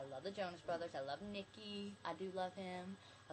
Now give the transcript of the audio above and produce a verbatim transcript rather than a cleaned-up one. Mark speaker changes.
Speaker 1: I love the Jonas Brothers. I love Nicky. I do love him.